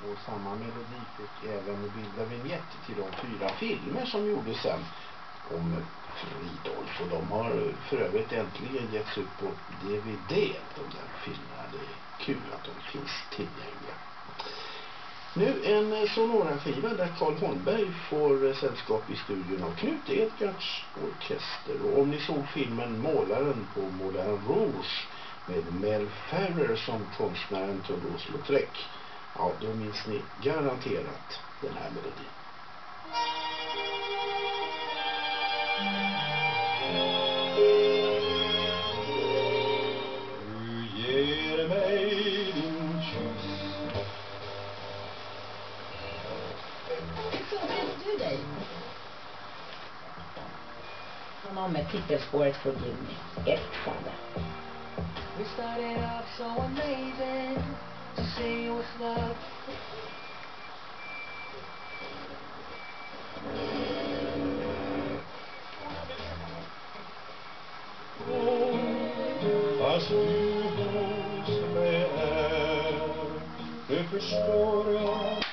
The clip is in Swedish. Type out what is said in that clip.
Och samma melodi fick även bilda vignett till de 4 filmer som gjordes sen om Fridolf. Och de har för övrigt äntligen getts ut på DVD, de där filmerna. Det är kul att de finns tillgängliga. Nu en Sonora-skiva där Carl Holmberg får sällskap i studion av Knut Edgards orkester. Och om ni såg filmen Målaren på Moulin Rouge med Mel Ferrer som konstnären Toulouse-Lautrec, ja, då minns ni garanterat den här melodin. Du ger mig din kyss. Hur förberedde du dig? Honom med titelspåret för juni. Ett fall. We started off so amazing to say what's love. Fast du hos mig är, nu förstår jag